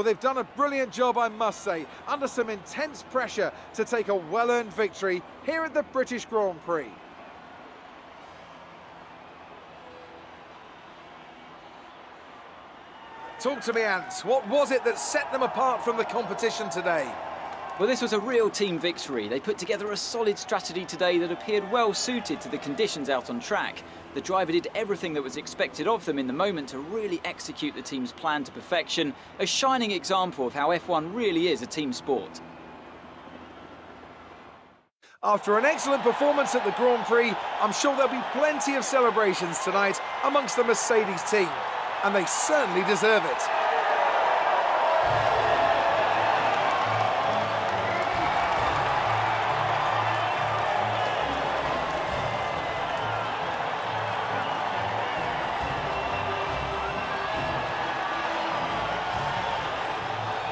Well, they've done a brilliant job, I must say, under some intense pressure to take a well-earned victory here at the British Grand Prix. Talk to me, Ant. What was it that set them apart from the competition today? Well, this was a real team victory. They put together a solid strategy today that appeared well suited to the conditions out on track. The driver did everything that was expected of them in the moment to really execute the team's plan to perfection, a shining example of how F1 really is a team sport. After an excellent performance at the Grand Prix, I'm sure there'll be plenty of celebrations tonight amongst the Mercedes team. And they certainly deserve it.